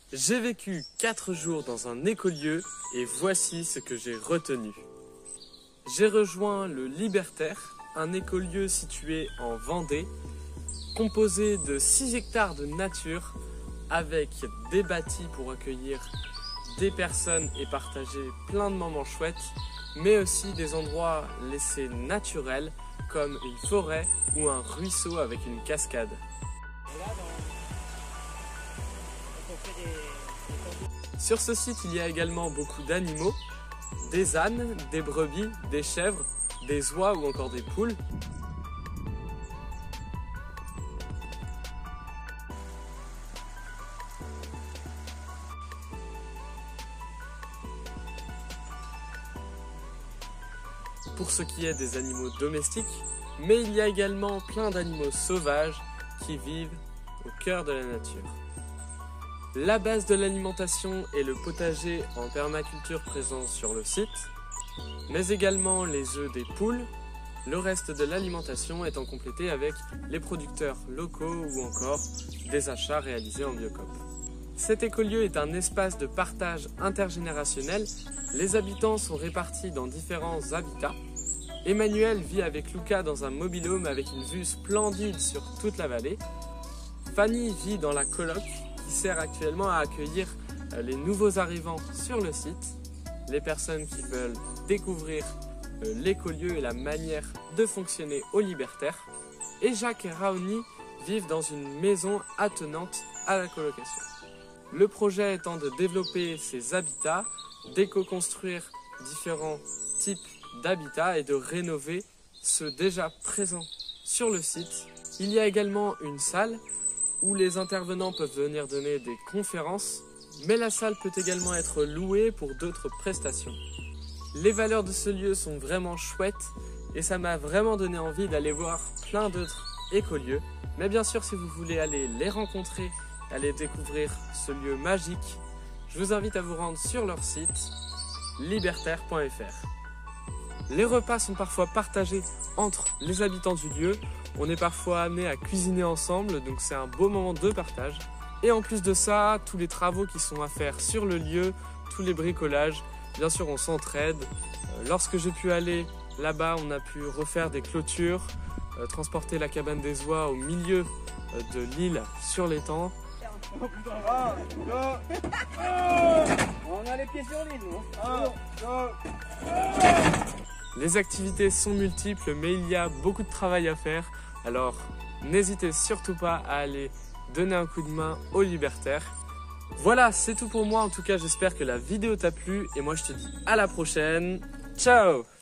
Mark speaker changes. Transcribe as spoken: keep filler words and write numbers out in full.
Speaker 1: J'ai vécu quatre jours dans un écolieu et voici ce que j'ai retenu. J'ai rejoint le Libertaire, un écolieu situé en Vendée, composé de six hectares de nature avec des bâtis pour accueillir des personnes et partager plein de moments chouettes, mais aussi des endroits laissés naturels comme une forêt ou un ruisseau avec une cascade. Sur ce site, il y a également beaucoup d'animaux, des ânes, des brebis, des chèvres, des oies ou encore des poules. Pour ce qui est des animaux domestiques, mais il y a également plein d'animaux sauvages qui vivent au cœur de la nature. La base de l'alimentation est le potager en permaculture présent sur le site, mais également les œufs des poules, le reste de l'alimentation étant complété avec les producteurs locaux ou encore des achats réalisés en Biocoop. Cet écolieu est un espace de partage intergénérationnel. Les habitants sont répartis dans différents habitats. Emmanuel vit avec Luca dans un mobil-home avec une vue splendide sur toute la vallée. Fanny vit dans la coloc qui sert actuellement à accueillir les nouveaux arrivants sur le site, les personnes qui veulent découvrir l'écolieu et la manière de fonctionner au Libertaire. Et Jacques et Raoni vivent dans une maison attenante à la colocation. Le projet étant de développer ces habitats, d'éco-construire différents types d'habitats et de rénover ceux déjà présents sur le site. Il y a également une salle où les intervenants peuvent venir donner des conférences, mais la salle peut également être louée pour d'autres prestations. Les valeurs de ce lieu sont vraiment chouettes et ça m'a vraiment donné envie d'aller voir plein d'autres écolieux. Mais bien sûr, si vous voulez aller les rencontrer, aller découvrir ce lieu magique, je vous invite à vous rendre sur leur site libertaire point f r. Les repas sont parfois partagés entre les habitants du lieu. On est parfois amené à cuisiner ensemble, donc c'est un beau moment de partage. Et en plus de ça, tous les travaux qui sont à faire sur le lieu, tous les bricolages, bien sûr on s'entraide. Lorsque j'ai pu aller là-bas, on a pu refaire des clôtures, euh, transporter la cabane des oies au milieu euh, de l'île sur l'étang.
Speaker 2: Ah, on a les pieds sur l'île, non?
Speaker 1: Les activités sont multiples, mais il y a beaucoup de travail à faire. Alors, n'hésitez surtout pas à aller donner un coup de main au Libertaire. Voilà, c'est tout pour moi. En tout cas, j'espère que la vidéo t'a plu. Et moi, je te dis à la prochaine. Ciao!